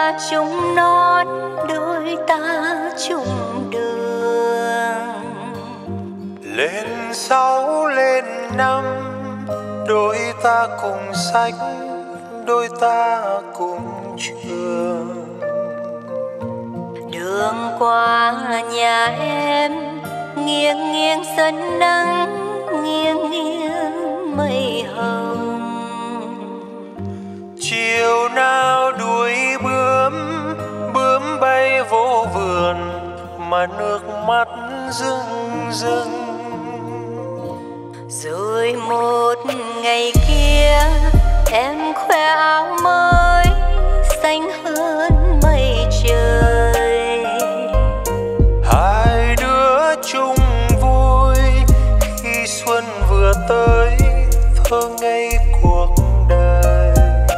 ta chung non, đôi ta chung đường. Lên 6 lên 5, đôi ta cùng sách, đôi ta cùng trường. Đường qua nhà em nghiêng nghiêng sân nắng, nghiêng nghiêng mây hồng. Chiều nào đuổi bướm, bướm bay vô vườn mà nước mắt rưng rưng. Rồi một ngày kia em khoe áo mới xanh hơn mây trời. Hai đứa chung vui khi xuân vừa tới, thơ ngây cuộc đời.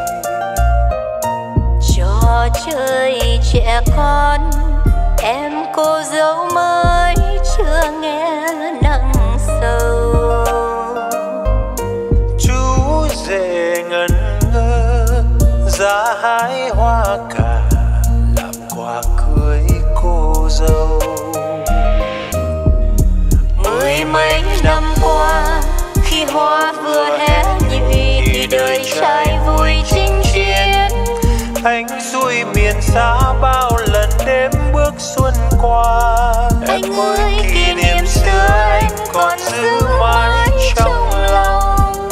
Trò chơi trẻ con em cô dâu mới chưa nghe nặng sâu. Chú rể ngẩn ngơ ra hái hoa cà làm quà cưới cô dâu. Mười mấy năm qua khi hoa vừa hé nhụy thì đời trai vui chinh chiến. Anh xuôi miền xa bao lần đêm bước xuân qua. Anh ơi kỷ niệm xưa anh còn giữ mãi trong lòng.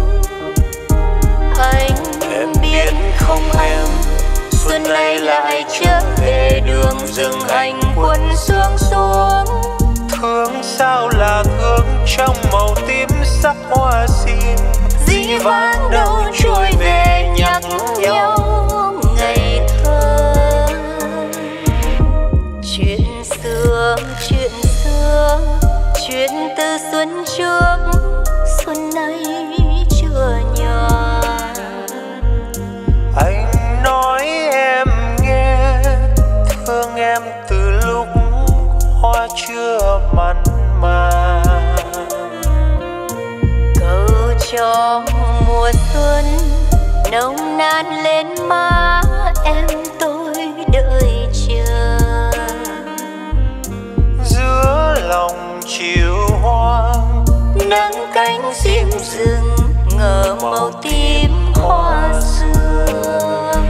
Anh biết không em, xuân nay lại trở về đường rừng hành quân xuống xuống. Thương sao là thương trong màu tím sắc hoa sim. Dĩ vãng đâu trôi về nhắc nhau ngày thơ. Chuyện xưa, chuyện xưa, chuyện từ xuân trước, xuân nay chưa nhòa. Anh nói em nghe, thương em từ lúc hoa chưa mặn mà. Câu cho mùa xuân nồng nàn lên má em tôi đợi chờ. Giữa lòng chiều hoang Nắng cánh diêm rừng ngờ màu tím hoa sương.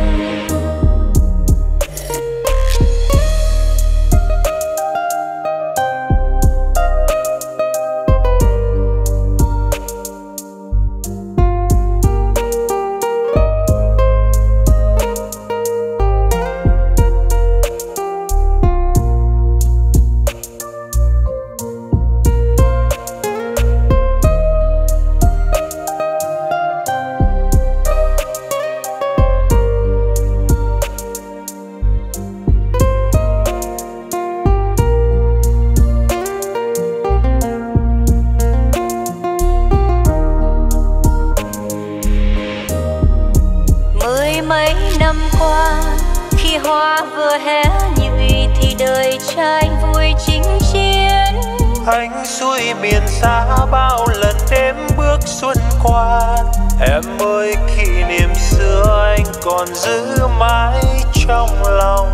Khi hoa vừa hé nhụy thì đời trai vui chinh chiến. Anh xuôi miền xa bao lần đêm bước xuân qua. Em ơi kỷ niệm xưa anh còn giữ mãi trong lòng.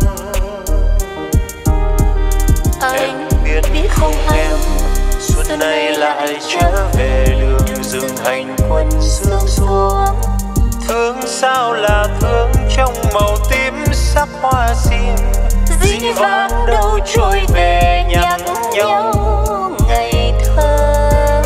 Anh biết không em, xuân nay lại trở về đường rừng hành quân sương xuống. Thương sao là thương trong màu tím sắc hoa sim. Dĩ vãng đâu trôi về nhắc nhau ngày thơ.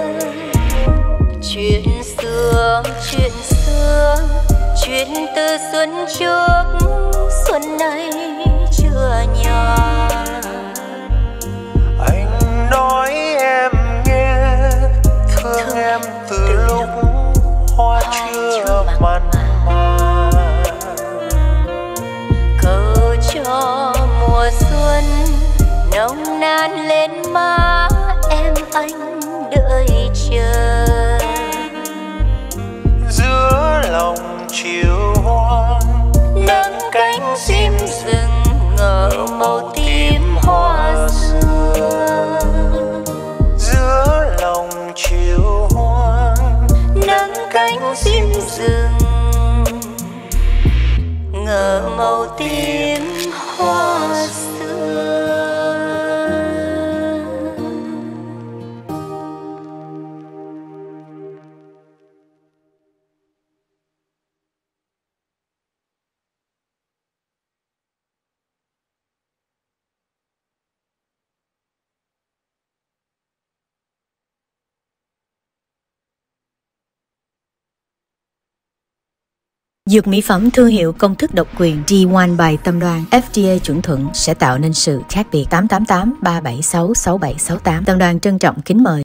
Chuyện xưa, chuyện xưa, chuyện từ xuân trước, xuân nay chưa nhòa. Anh nói em nghe, thương em từ lúc hoa chưa mặn mà. Câu cho mùa xuân nồng nàn lên má em anh đợi chờ. Giữa lòng chiều hoang nắng cánh diêm rừng ngờ màu tím hoa xưa. Giữa lòng chiều hoang nắng cánh diêm rừng ngờ màu tím hoa xưa. Dược mỹ phẩm thương hiệu công thức độc quyền D1 by Tâm Đoan FDA chuẩn thuận sẽ tạo nên sự khác biệt. 888 376 6768. Tâm Đoan trân trọng kính mời.